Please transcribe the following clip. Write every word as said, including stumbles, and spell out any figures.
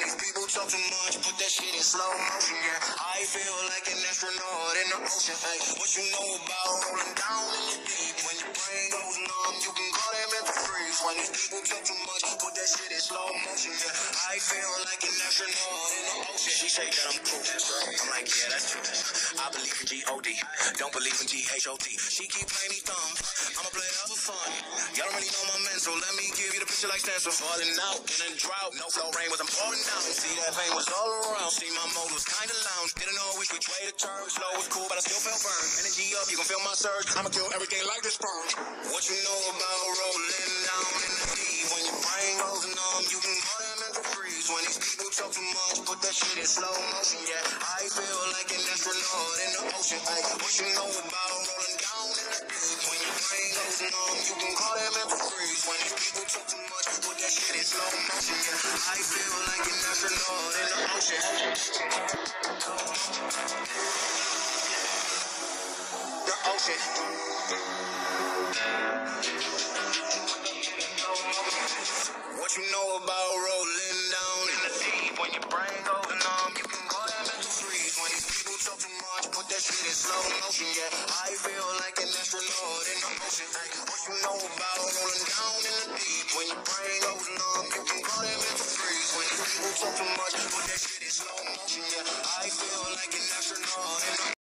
these people talk too much, put that shit in slow motion, yeah. I feel like an astronaut in the ocean, hey. What you know about rolling down in the deep? When your brain goes numb, you can call that mental freeze. When these people talk too much, put that shit in slow motion, yeah. I feel like an astronaut in the ocean. She say that I'm cool, I'm like, yeah, that's true. I believe in G O D, don't believe in T H O T. She keep playing these thumbs, I'ma play it up for fun. Y'all don't really know my mental, let me give you the picture like stencil. Falling out in a drought, no flow rain was I'm pouring down. See that pain was all around, see my mode was kinda lounge. Didn't know which which way to turn, slow was cool but I still felt burned. Energy up, you can feel my surge, I'ma kill everything like this sperm. What you know about rolling down in the deep? When your brain goes numb, you can call that mental freeze. When these people talk too much, put that shit in slow motion, yeah. I feel like an astronaut in the ocean, ay. What you know about rolling down in the deep? When your brain goes numb, you can call that mental freeze. When these people talk too much, put that shit in slow motion, yeah. I feel like an astronaut in the ocean. The ocean. What you know about rolling down in the deep? When your brain goes numb, you can call that mental freeze. When these people talk too much, put that shit in slow motion, yeah. I feel like an astronaut in the ocean, ay. What you know about rolling down in the deep? When your brain goes numb, you can call that mental freeze. When these people talk too much, put that shit in slow motion, yeah. I feel like an astronaut in the